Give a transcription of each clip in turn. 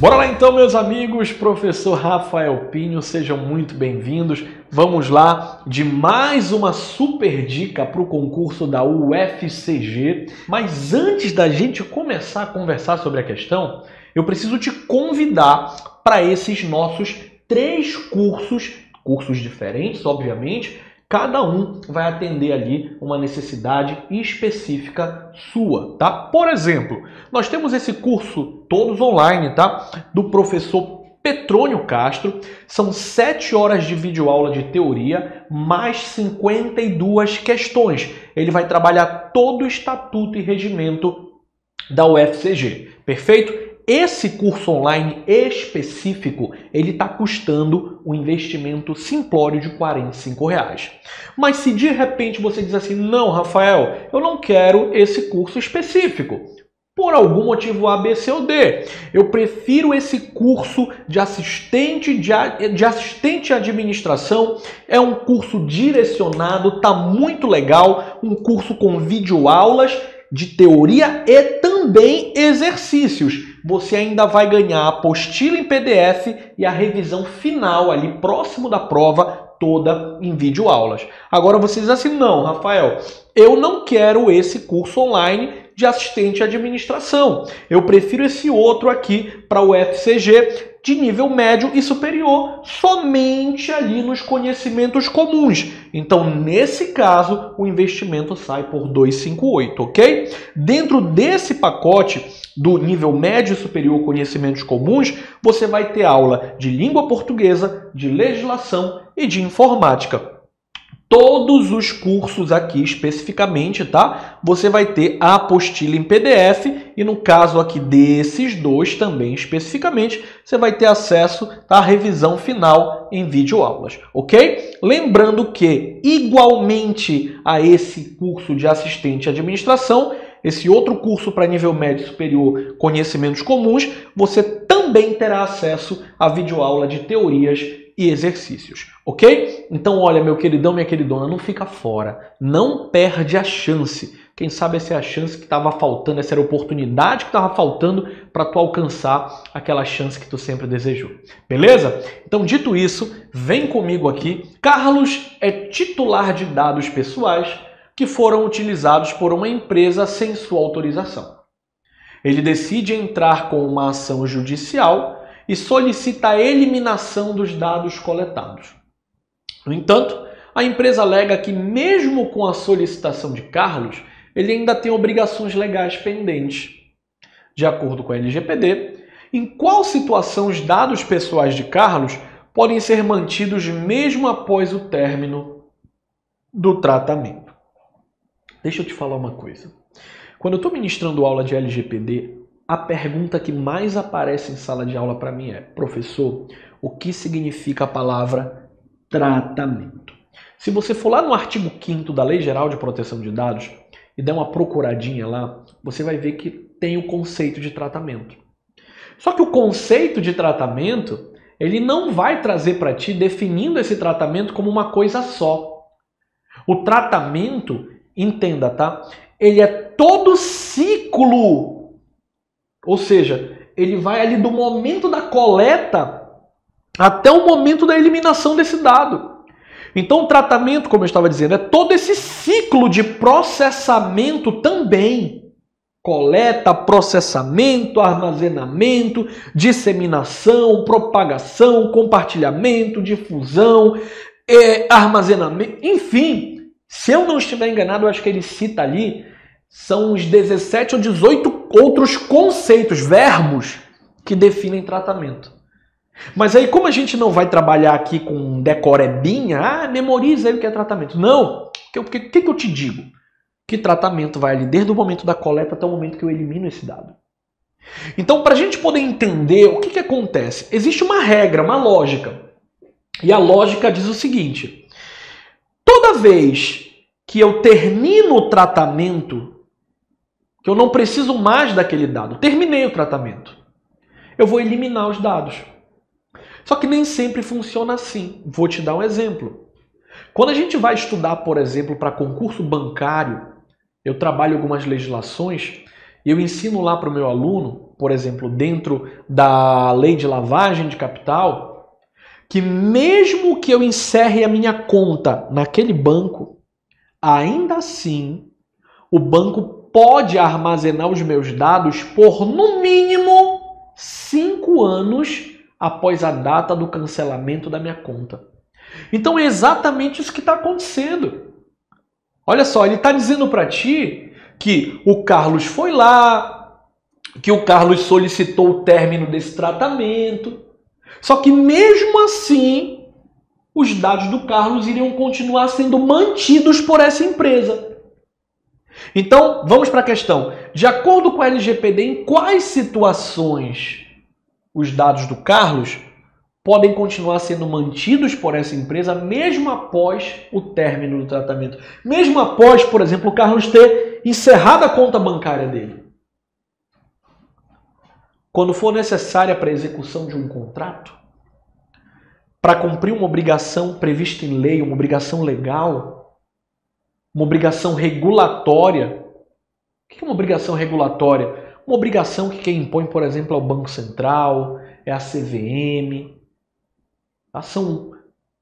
Bora lá então, meus amigos, professor Rafael Pinho, sejam muito bem-vindos. Vamos lá de mais uma super dica para o concurso da UFCG. Mas antes da gente começar a conversar sobre a questão, eu preciso te convidar para esses nossos 3 cursos diferentes, obviamente. Cada um vai atender ali uma necessidade específica sua, tá? Por exemplo, nós temos esse curso todos online, tá? Do professor Petrônio Castro. São 7 horas de videoaula de teoria, mais 52 questões. Ele vai trabalhar todo o estatuto e regimento da UFCG, perfeito? Esse curso online específico, ele está custando um investimento simplório de R$ 45. Mas se de repente você diz assim, não, Rafael, eu não quero esse curso específico, por algum motivo A, B, C ou D, eu prefiro esse curso de assistente de administração, é um curso direcionado, tá muito legal, um curso com videoaulas de teoria e também exercícios. Você ainda vai ganhar a apostila em PDF e a revisão final ali próximo da prova, toda em videoaulas. Agora você diz assim, não, Rafael, eu não quero esse curso online de assistente de administração. Eu prefiro esse outro aqui para o UFCG de nível médio e superior, somente ali nos conhecimentos comuns. Então, nesse caso, o investimento sai por 258, ok? Dentro desse pacote do nível médio e superior conhecimentos comuns, você vai ter aula de língua portuguesa, de legislação e de informática. Todos os cursos aqui especificamente, tá? Você vai ter a apostila em PDF e no caso aqui desses dois também especificamente, você vai ter acesso à revisão final em videoaulas, ok? Lembrando que, igualmente a esse curso de assistente de administração, esse outro curso para nível médio e superior, conhecimentos comuns, você também terá acesso à videoaula de teorias e exercícios, ok? Então, olha, meu queridão, minha queridona, não fica fora, não perde a chance. Quem sabe essa é a chance que estava faltando, essa era a oportunidade que estava faltando para tu alcançar aquela chance que tu sempre desejou, beleza? Então, dito isso, vem comigo aqui. Carlos é titular de dados pessoais que foram utilizados por uma empresa sem sua autorização. Ele decide entrar com uma ação judicial e solicita a eliminação dos dados coletados. No entanto, a empresa alega que mesmo com a solicitação de Carlos, ele ainda tem obrigações legais pendentes. De acordo com a LGPD, em qual situação os dados pessoais de Carlos podem ser mantidos mesmo após o término do tratamento? Deixa eu te falar uma coisa. Quando eu estou ministrando aula de LGPD, a pergunta que mais aparece em sala de aula para mim é: professor, o que significa a palavra tratamento? Se você for lá no artigo 5º da Lei Geral de Proteção de Dados e der uma procuradinha lá, você vai ver que tem o conceito de tratamento. Só que o conceito de tratamento, ele não vai trazer para ti definindo esse tratamento como uma coisa só. O tratamento, entenda, tá? Ele é todo ciclo. Ou seja, ele vai ali do momento da coleta até o momento da eliminação desse dado. Então o tratamento, como eu estava dizendo, é todo esse ciclo de processamento também. Coleta, processamento, armazenamento, disseminação, propagação, compartilhamento, difusão, armazenamento, enfim. Se eu não estiver enganado, eu acho que ele cita ali, são uns 17 ou 18 outros conceitos, verbos, que definem tratamento. Mas aí, como a gente não vai trabalhar aqui com decorebinha, memoriza aí o que é tratamento. Não! O que eu te digo? Que tratamento vai ali desde o momento da coleta até o momento que eu elimino esse dado. Então, para a gente poder entender o que acontece, existe uma regra, uma lógica. E a lógica diz o seguinte: toda vez que eu termino o tratamento, que eu não preciso mais daquele dado, terminei o tratamento, eu vou eliminar os dados. Só que nem sempre funciona assim. Vou te dar um exemplo. Quando a gente vai estudar, por exemplo, para concurso bancário, eu trabalho algumas legislações e eu ensino lá para o meu aluno por exemplo, dentro da lei de lavagem de capital, que mesmo que eu encerre a minha conta naquele banco, ainda assim, o banco pode armazenar os meus dados por, no mínimo, 5 anos após a data do cancelamento da minha conta. Então é exatamente isso que está acontecendo. Olha só, ele está dizendo para ti que o Carlos foi lá, que o Carlos solicitou o término desse tratamento, só que mesmo assim, os dados do Carlos iriam continuar sendo mantidos por essa empresa. Então, vamos para a questão. De acordo com a LGPD, em quais situações os dados do Carlos podem continuar sendo mantidos por essa empresa mesmo após o término do tratamento? Mesmo após, por exemplo, o Carlos ter encerrado a conta bancária dele. Quando for necessária para a execução de um contrato, para cumprir uma obrigação prevista em lei, uma obrigação legal, uma obrigação regulatória. O que é uma obrigação regulatória? Uma obrigação que quem impõe, por exemplo, é o Banco Central, é a CVM. São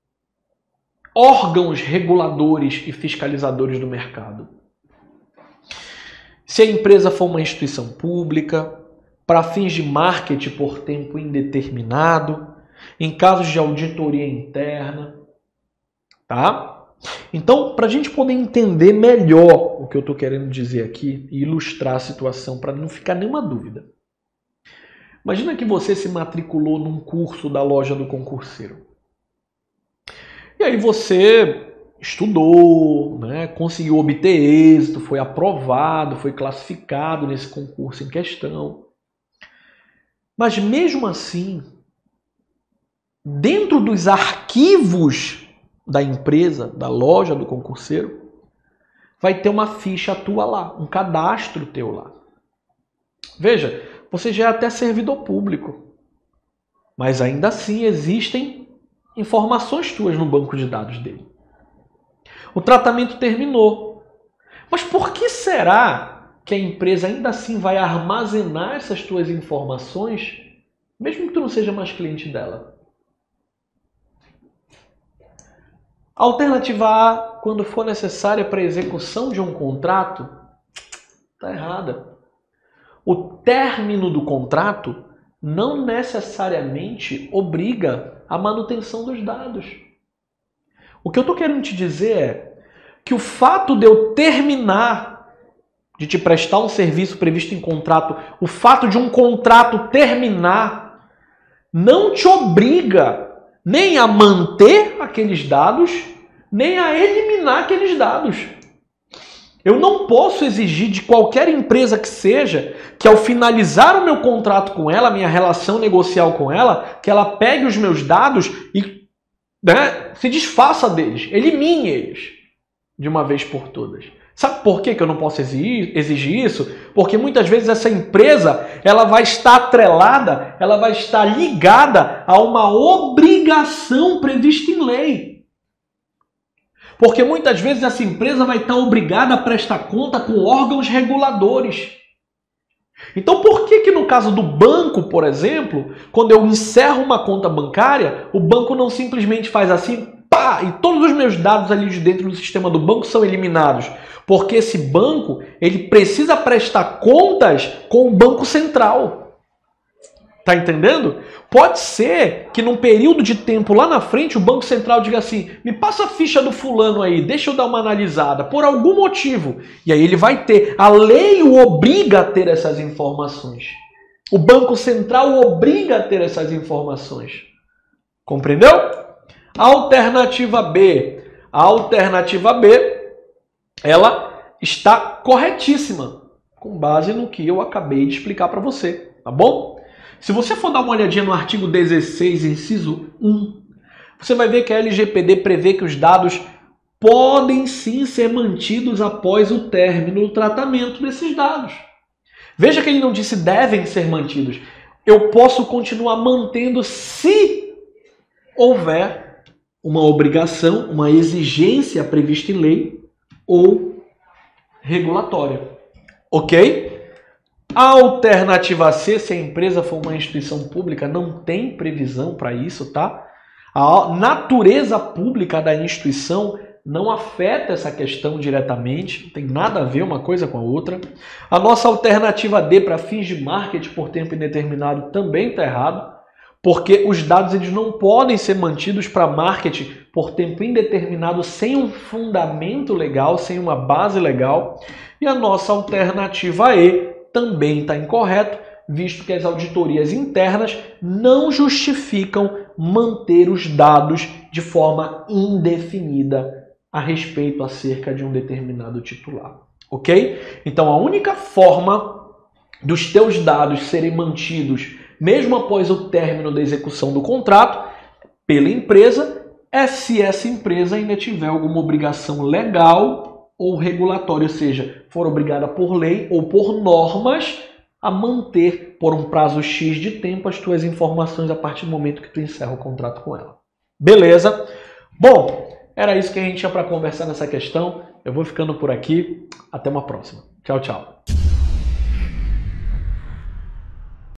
órgãos reguladores e fiscalizadores do mercado. Se a empresa for uma instituição pública, para fins de marketing por tempo indeterminado, em casos de auditoria interna, tá? Então, para a gente poder entender melhor o que eu estou querendo dizer aqui e ilustrar a situação para não ficar nenhuma dúvida. Imagina que você se matriculou num curso da Loja do Concurseiro. E aí você estudou, né, conseguiu obter êxito, foi aprovado, foi classificado nesse concurso em questão. Mas mesmo assim, dentro dos arquivos da empresa, da Loja do Concurseiro, vai ter uma ficha tua lá, um cadastro teu lá. Veja, você já é até servidor público, mas ainda assim existem informações tuas no banco de dados dele. O tratamento terminou. Mas por que será que a empresa ainda assim vai armazenar essas tuas informações, mesmo que tu não seja mais cliente dela? Alternativa A, quando for necessária para a execução de um contrato, está errada. O término do contrato não necessariamente obriga a manutenção dos dados. O que eu estou querendo te dizer é que o fato de eu terminar de te prestar um serviço previsto em contrato, o fato de um contrato terminar, não te obriga nem a manter aqueles dados, nem a eliminar aqueles dados. Eu não posso exigir de qualquer empresa que seja, que ao finalizar o meu contrato com ela, a minha relação negocial com ela, que ela pegue os meus dados e, né, se desfaça deles, elimine eles de uma vez por todas. Sabe por que eu não posso exigir isso? Porque muitas vezes essa empresa ela vai estar atrelada, ela vai estar ligada a uma obrigação prevista em lei. Porque muitas vezes essa empresa vai estar obrigada a prestar conta com órgãos reguladores. Então por que no caso do banco, por exemplo, quando eu encerro uma conta bancária, o banco não simplesmente faz assim, pá, e todos os meus dados ali de dentro do sistema do banco são eliminados? Porque esse banco, ele precisa prestar contas com o Banco Central. Tá entendendo? Pode ser que num período de tempo lá na frente o Banco Central diga assim, me passa a ficha do fulano aí, deixa eu dar uma analisada, por algum motivo. E aí ele vai ter, a lei o obriga a ter essas informações. O Banco Central obriga a ter essas informações. Compreendeu? Alternativa B. A alternativa B, ela está corretíssima, com base no que eu acabei de explicar para você, tá bom? Se você for dar uma olhadinha no artigo 16, inciso 1, você vai ver que a LGPD prevê que os dados podem sim ser mantidos após o término do tratamento desses dados. Veja que ele não disse devem ser mantidos. Eu posso continuar mantendo se houver uma obrigação, uma exigência prevista em lei ou regulatória. Ok? A alternativa C, se a empresa for uma instituição pública, não tem previsão para isso, tá? A natureza pública da instituição não afeta essa questão diretamente, não tem nada a ver uma coisa com a outra. A nossa alternativa D para fins de marketing por tempo indeterminado também está errado, porque os dados eles não podem ser mantidos para marketing por tempo indeterminado sem um fundamento legal, sem uma base legal. E a nossa alternativa E também está incorreto, visto que as auditorias internas não justificam manter os dados de forma indefinida a respeito acerca de um determinado titular, ok? Então a única forma dos teus dados serem mantidos mesmo após o término da execução do contrato pela empresa é se essa empresa ainda tiver alguma obrigação legal ou regulatória, ou seja, for obrigada por lei ou por normas a manter por um prazo X de tempo as tuas informações a partir do momento que tu encerra o contrato com ela. Beleza? Bom, era isso que a gente tinha para conversar nessa questão. Eu vou ficando por aqui. Até uma próxima. Tchau, tchau.